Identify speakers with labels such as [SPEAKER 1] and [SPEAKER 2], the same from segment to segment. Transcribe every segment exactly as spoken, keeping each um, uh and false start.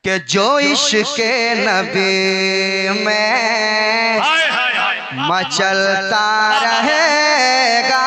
[SPEAKER 1] कि जो इश्क़ नबी में मचलता रहेगा,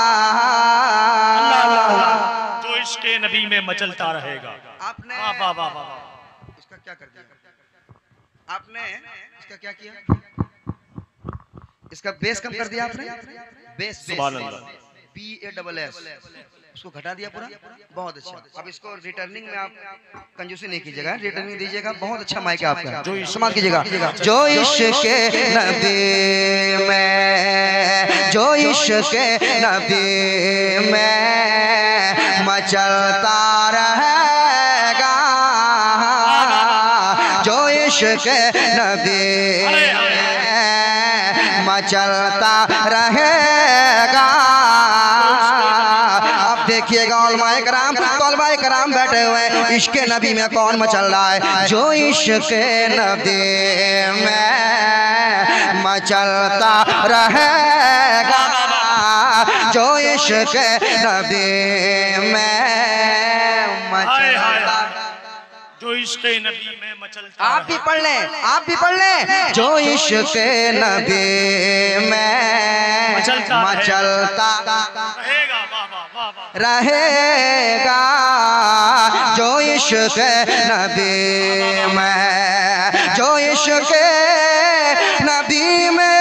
[SPEAKER 2] जो इश्क़ नबी में मचलता रहेगा।
[SPEAKER 1] आपने
[SPEAKER 2] वाह वाह वाह वाह,
[SPEAKER 1] इसका क्या कर दिया आपने? इसका क्या किया? इसका बेस कम कर दिया आपने। बेस
[SPEAKER 2] सुभान अल्लाह।
[SPEAKER 1] बी ए डबल एस उसको घटा दिया पूरा। बहुत अच्छा। अब इसको रिटर्निंग में आप कंजूसी नहीं कीजिएगा, रिटर्निंग दीजिएगा। बहुत अच्छा माइक है आपका, इस्तेमाल कीजिएगा। जो इश्क़ नबी में, जो इश्क़ नबी में मचलता रहेगा, जो इश्क़ नबी मचलता रहेगा। अब देखिएगा उलमाए कराम, उलमाए कराम बैठे हुए, इश्क़ नबी में कौन मचल रहा है? जो इश्क़ नबी में मचलता रहेगा, जो इश्क़ नबी में मचलता,
[SPEAKER 2] जो इश्क़ नबी में मचलता।
[SPEAKER 1] आप भी पढ़ लें, आप भी पढ़ लें। जो इश्क़ नबी में
[SPEAKER 2] मचलता
[SPEAKER 1] मचलता
[SPEAKER 2] रहेगा, वाह वाह वाह,
[SPEAKER 1] रहेगा, जो इश्क़ नबी में, जो इश्क़ नबी में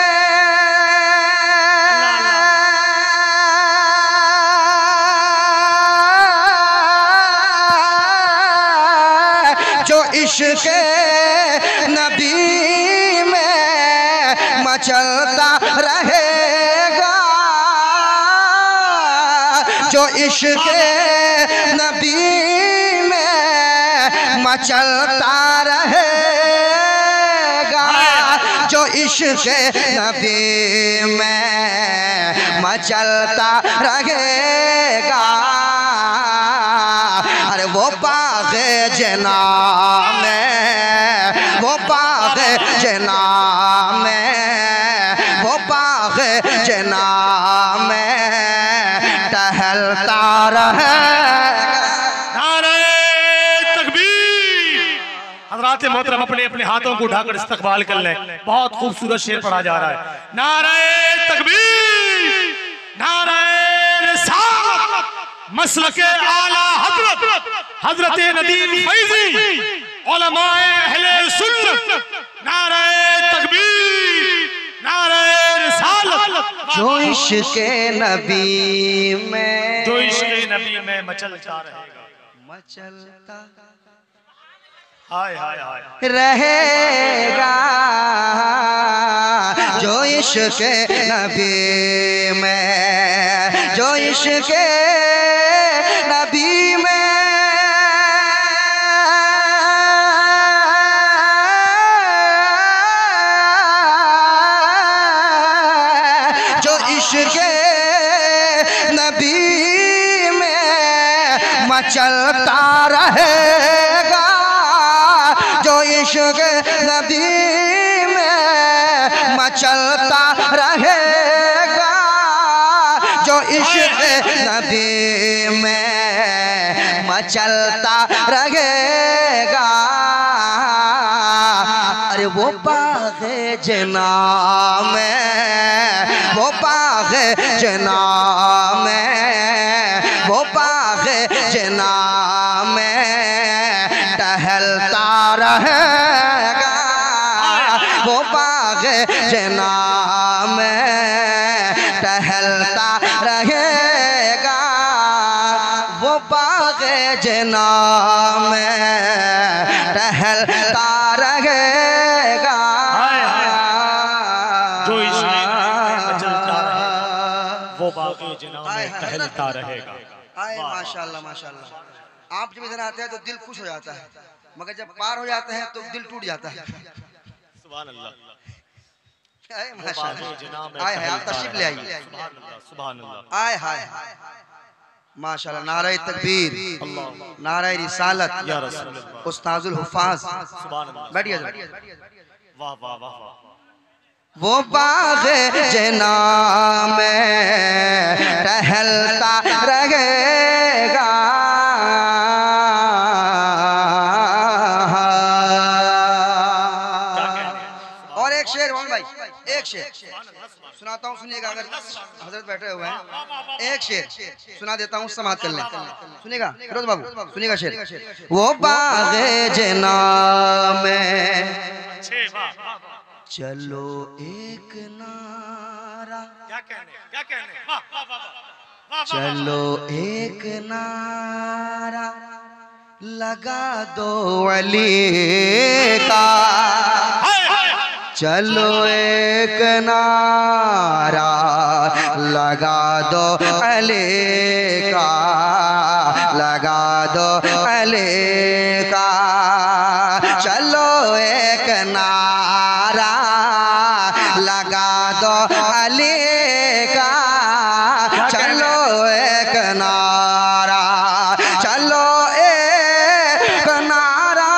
[SPEAKER 1] जो इश्क़ नबी में मचलता रहेगा, जो इश्क़ नबी में मचलता रहेगा, जो इश्क़ नबी में मचलता रहेगा। अरे वो बाग़ जना में, वो बाग़ जना में, वो बाग़ जना में टहलता रहेगा।
[SPEAKER 2] नारे तकबीर। हज़रात मोहतरम अपने अपने हाथों को उठाकर इस्तकबाल कर लें। बहुत खूबसूरत शेर पढ़ा जा रहा है। नारे तकबीर, नारे रिसालत, मसलके आला हज़रत हज़रत नदीम फैज़ी, उलमाए अहले सुन्नत। नारे तकबीर, नारे रिसालत।
[SPEAKER 1] जो इश्क़ नबी में,
[SPEAKER 2] जो इश्क़ नबी में मचलता रहेगा,
[SPEAKER 1] मचलता
[SPEAKER 2] हाय हाय हाय
[SPEAKER 1] रहेगा, जो इश्क़ नबी में, जो इश्क़ नबी में जो इश्क़ नबी में मचलता रहेगा, जो इश्क़ नबी में मचलता रहेगा, जो इश्क़ नबी में मचलता रहेगा। अरे वो बाग़ जना में, वो बाग़ जना में, वो बाग़ जना में टहलता रहेगा, वो बाग़ जना में टहलता रहेगा, वो बाग़ जना में टहलता रहेगा।
[SPEAKER 2] जो इश्क़ में मचलता रहेगा, वो बाग़ जना में टहलता रहेगा।
[SPEAKER 1] आए माशाल्लाह माशाल्लाह। आप जब इधर आते हैं तो दिल खुश हो जाता है, मगर जब पार हो जाते हैं तो दिल टूट जाता है।
[SPEAKER 2] सुभान अल्लाह।
[SPEAKER 1] आए माशाल्लाह। आए हाय, आप तशरीफ ले आइए।
[SPEAKER 2] सुभान अल्लाह।
[SPEAKER 1] आए हाय माशाल्लाह। नारे तकबीर, नारे रिसालत,
[SPEAKER 2] या रसूल अल्लाह,
[SPEAKER 1] उस्ताजुल हुफ़ाज़।
[SPEAKER 2] सुभान अल्लाह।
[SPEAKER 1] बैठिए।
[SPEAKER 2] वाह वाह वाह वाह।
[SPEAKER 1] वो बाग़ जना में टहलता रहेगा, शेर मोहन भाई, एक शेर सुनाता हूँ, सुनिएगा। अगर हजरत बैठे हुए हैं, एक शेर सुना देता हूँ, समाप्त कर लें। सुनिएगा फिरोज बाबू, सुनिएगा शेर। वो बाग़े जना में चलो एक नारा,
[SPEAKER 2] क्या कहने क्या कहने वाह वाह वाह वाह,
[SPEAKER 1] चलो एक नारा लगा दो अली का, चलो एक नारा लगा दो अली का, लगा दो अली का, चलो एक नारा लगा दो अली का, चलो एक नारा, चलो एक नारा,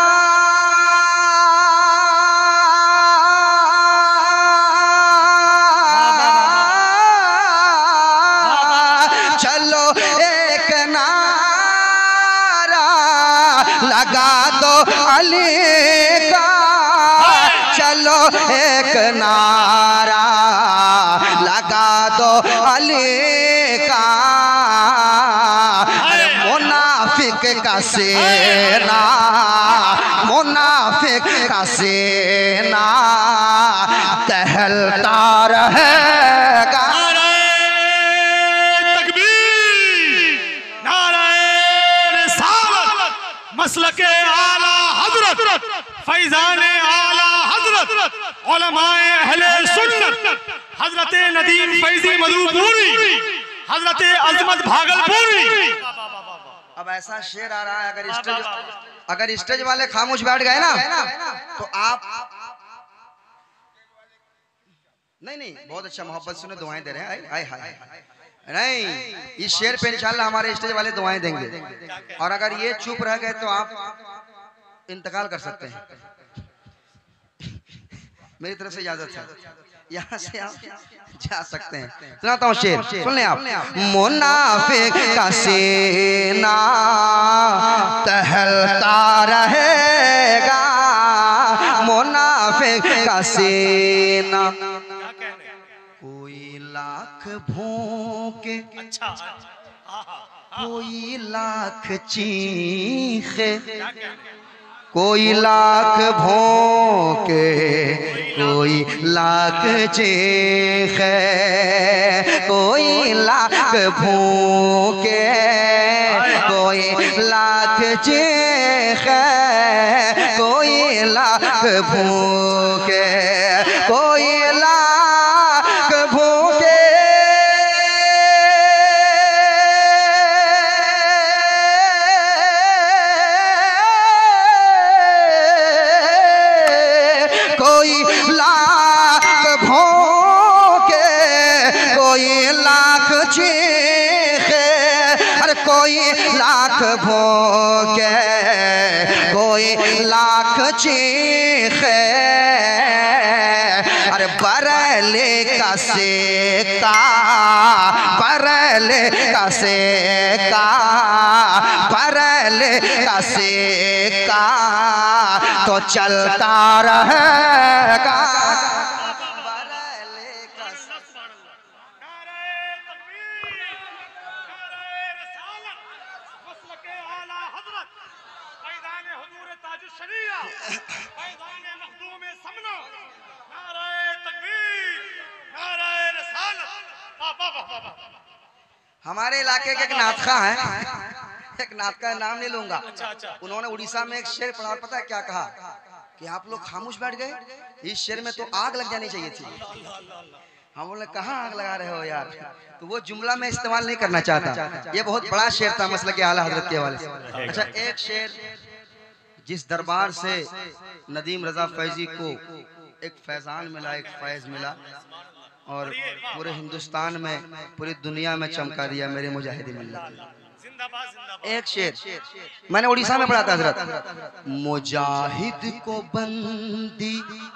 [SPEAKER 1] चलो एक नारा लगा दो अली का, चलो एक नारा लगा दो अली का। अरे मुनाफिक का सेना, मुनाफिक का सेना टहलता रहेगा।
[SPEAKER 2] मसलके आला हजरत फैजाने आला हजरत उलमाए अहले सुन्नत हजरत नदीम फैजी मधुपुरी हजरत अजमत भागलपुरी।
[SPEAKER 1] अब ऐसा शेर आ रहा है, अगर स्टेज अगर स्टेज वाले खामोश बैठ गए ना तो आप नहीं नहीं बहुत अच्छा मोहब्बत सुने दुआएं दे रहे हैं। हाय हाय नहीं, इस शेर पे इंशाल्लाह हमारे स्टेज वाले दुआएं देंगे, और अगर ये चुप रह गए तो आप इंतकाल कर सकते हैं। मेरी तरफ से इजाजत है, यहाँ से आप जा सकते हैं। सुनाता हूँ शेर, सुन लें आप। मुनाफिक का सीना टहलता रहेगा, मुनाफिक का सीना कोई लाख भूखे,
[SPEAKER 2] अच्छा
[SPEAKER 1] कोई लाख चीखे, कोई लाख भौंके, कोई लाख चीखे, कोई लाख भूखे, कोई लाख चीखे, कोई लाख भूखे, कोई लाख भूखे, कोई लाख भौंके, कोई लाख चीखे, अरे कोई लाख भौंके, कोई लाख चीखे, अरे बरेली का सेका, बरेली का सेका, बरेली का सेका तो चलता रहेगा। हमारे इलाके के एक नातखा है, एक नातखा का नाम नहीं लूंगा, उन्होंने उड़ीसा में एक शेर पढ़ा, पता है क्या कहा कि आप लोग खामोश बैठ गए, इस शेर में तो आग लग जानी चाहिए थी। हम बोले कहाँ आग लगा रहे हो यार, तो वो जुमला में इस्तेमाल नहीं करना चाहता, ये बहुत बड़ा शेर था मसले के आला हजरत के हवाले से। अच्छा एक शेर, जिस दरबार से नदीम रजा फैजी को एक फैजान मिला, एक फैज मिला, और पूरे हिंदुस्तान में पूरी दुनिया में चमका दिया मेरे मुजाहिदी मिल्लत। एक शेर मैंने उड़ीसा में पढ़ा था हजरत, मुजाहिद को बंदी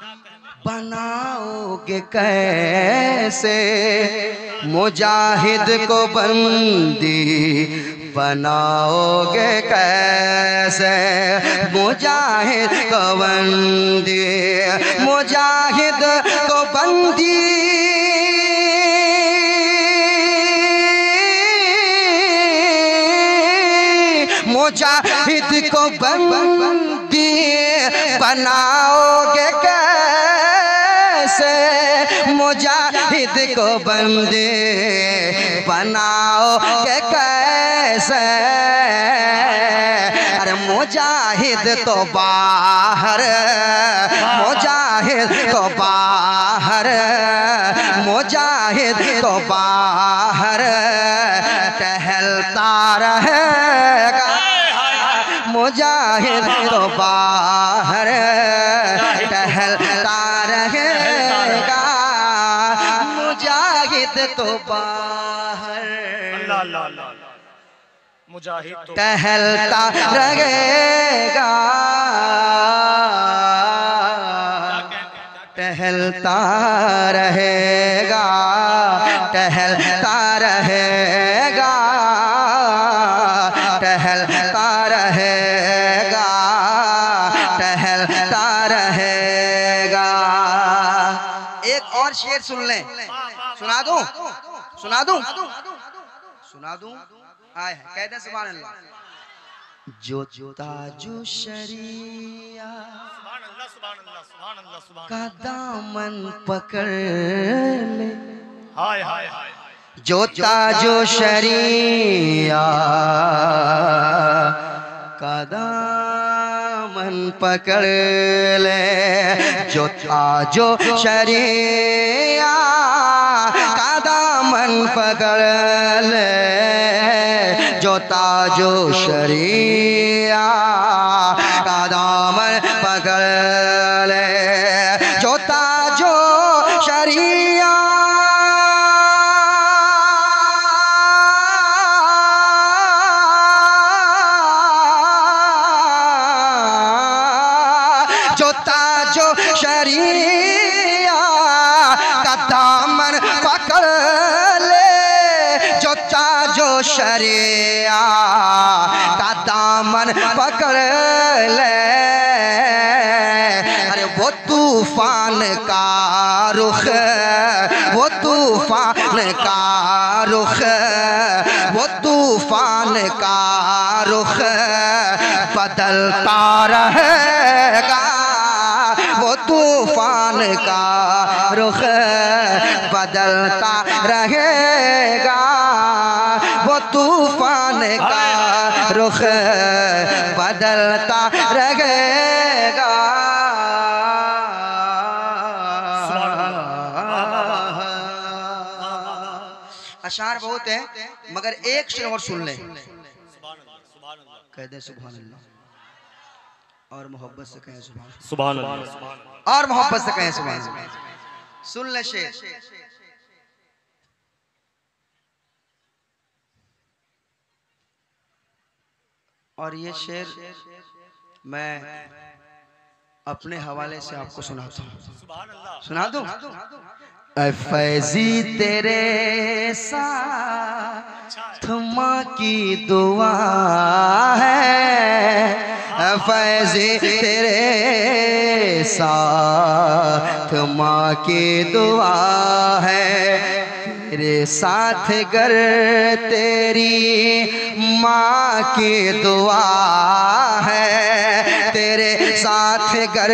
[SPEAKER 1] बनाओगे कैसे, मुजाहिद को बंदी बनाओगे कैसे मुजाहिद को बंदी, मुजाहिद को बंदी, मुजाहिद को बंदी बनाओगे कैसे, मुजाहिद को बंदी बनाओगे कैसे। अरे मुजाहिद तो बाहर, मुजाहिद तो बाहर, मुजाहिद तो बाहर टहलता रहेगा, मुजाहिद तो बाहर टहलता रहेगा, मुजाहिद तो बाहर
[SPEAKER 2] मुजाहिद तो
[SPEAKER 1] टहलता रहेगा, टहलता रहेगा, टहलता रहेगा, टहलता रहेगा, टहलता रहेगा। एक और शेर सुन लें, सुना दूं, सुना दूं, सुना दूं, आए कह दे सुभान अल्लाह। जो ताजु शरिया का दामन पकड़ ले,
[SPEAKER 2] हाय हाय हाय,
[SPEAKER 1] जो ताजु शरिया का दामन पकड़ ले, जो ताजु शरिया का दामन पकड़ ले, जो ताजो शरिया का दामन पकड़ ले, जो ताजो शरिया जो ताजो शरिया का दामन पकड़ ले, जो ताजो शरिया का दामन पकड़ ले। अरे वो तूफान का रुख, वो तूफान का रुख, वो तूफान का रुख बदलता रहेगा, वो तूफान का रुख बदलता रहेगा, वो तूफान का रुख बदलता रहेगा। अशार बहुत है मगर एक शेर और सुन लें, कह दे सुभान अल्लाह, और मोहब्बत से कहें
[SPEAKER 2] सुभान अल्लाह,
[SPEAKER 1] और मोहब्बत से कहें सुभान अल्लाह। सुन ले शेर, और ये शेर मैं अपने हवाले से आपको सुनाता हूँ, सुना दूं? फैजी तेरे साथ माँ की दुआ है, फैजी तेरे साथ माँ की दुआ है, तेरे साथ गर तेरी माँ की दुआ है, तेरे साथ गर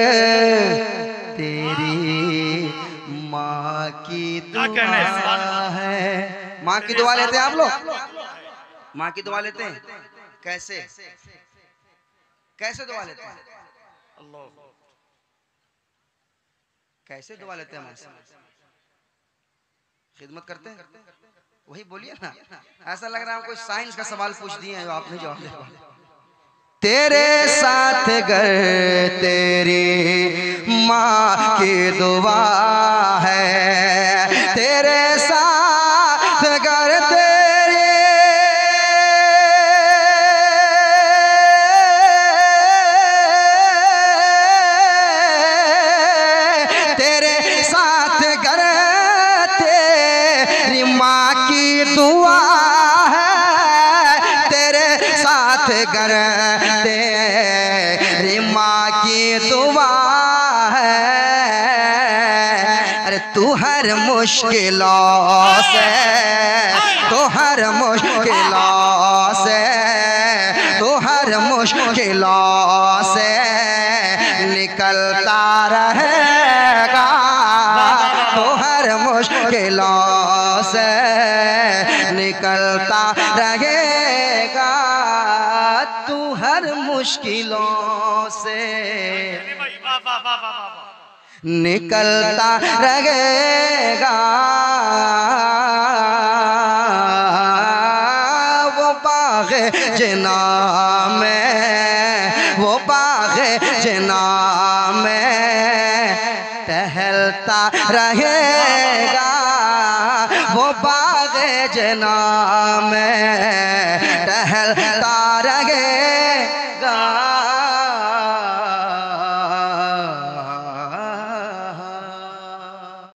[SPEAKER 1] तेरी माँ की दुआ है। माँ की दुआ लेते हैं आप लोग, माँ की दुआ लेते हैं, कैसे कैसे दुआ लेते हैं, कैसे दुआ लेते हैं, माँ से खिदमत करते हैं, वही बोलिए ना। ऐसा लग रहा है कोई साइंस का सवाल पूछ दिए हैं, आपने जवाब दे दिया। तेरे साथ गर तेरी माँ की दुआ है, तेरे साथ गर तेरी तेरे साथ गर तेरी माँ की दुआ है, गर तेरी माँ की दुआ है, अरे तू हर मुश्किलों से, तू हर मुश्किलों से, तू हर मुश्किलों से निकलता रहेगा, तू हर मुश्किलों से निकलता रहेगा, तू हर मुश्किलों से निकलता रहेगा। वो बाग़े जिना में, वो बाग़े जिना में टहलता रहेगा, वो बाग़े जिना में